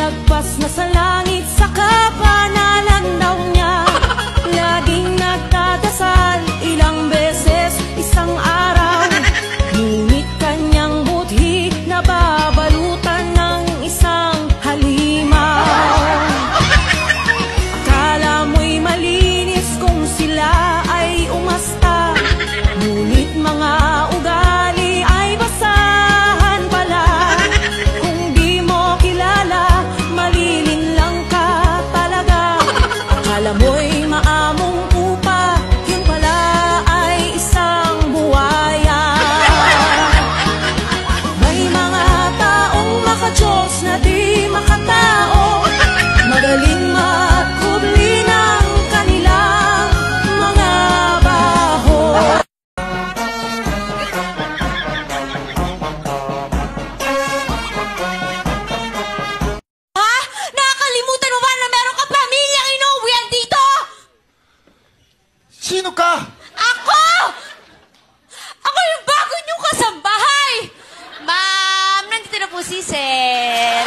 Lagpas na sa langit sa kapanalan daw niya. Laging nagdadasal ilang beses isang araw. Ngunit kanyang buthi nababalutan ng isang halimaw. Akala mo'y malinis kung sila ay umasta, ngunit mga ugali ay basahan pala. Kung di mo kilala, malilinlang ka talaga. Akala mo'y maamong pupa, yun pala ay isang buwaya. May mga taong makadiyos na di makatao, magaling magkubli ng kanilang mga baho. Ha? Nakakalimutan mo ba na meron ka pamilyang inuwian dito? Sino ka? Ako! Ako yung bago niyong kasambahay! Ma'am, nandito na po si Sir.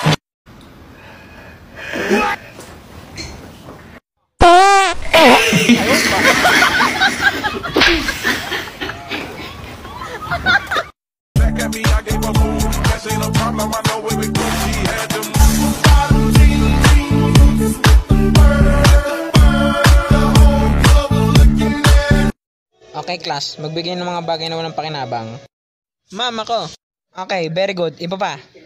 Back at me, I gave a move. That ain't no problem, I know where we go. She had them bottom jeans with the bird. The whole club was looking at her. Okay, class. Magbigay ng mga bagay na walang pakinabang. Ma'am, ako. Okay, very good. Iba pa.